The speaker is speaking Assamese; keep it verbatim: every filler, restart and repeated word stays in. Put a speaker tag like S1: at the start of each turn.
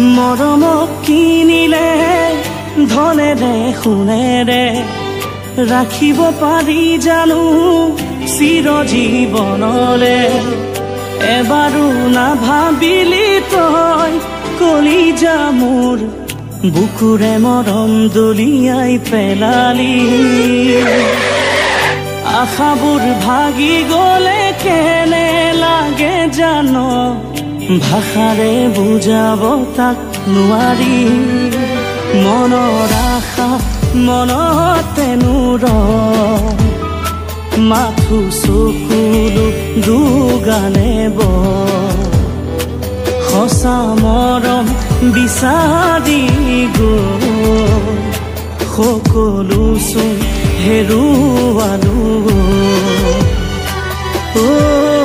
S1: মৰমক কিনিলে ধনেৰে সোণেৰে ৰাখিব পাৰি জানো চিৰজীৱনলে এবাৰো নাভাবিলি তই কলিজা মোৰ বুকুৰে মৰম দলিয়াই পেলালি আশাবোৰ ভাগি গলে কেনে লাগে জানো ভাষাৰে বুজাব তাক নোৱাৰি মনৰ আশা মনতে নুৰ মাথো চকুলো দুগানে ব সঁচা মৰম বিচাৰি গৈ সকলো চোন হেৰুৱালো অ